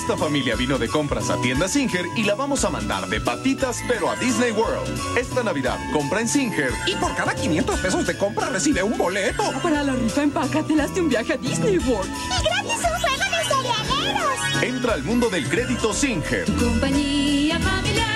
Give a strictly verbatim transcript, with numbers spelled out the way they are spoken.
Esta familia vino de compras a tienda Singer y la vamos a mandar de patitas, pero a Disney World. Esta Navidad, compra en Singer y por cada quinientos pesos de compra recibe un boleto. Para la rifa empácatelas de un viaje a Disney World. ¡Y gratis un juego de cerealeros! Entra al mundo del crédito Singer. Tu compañía familiar.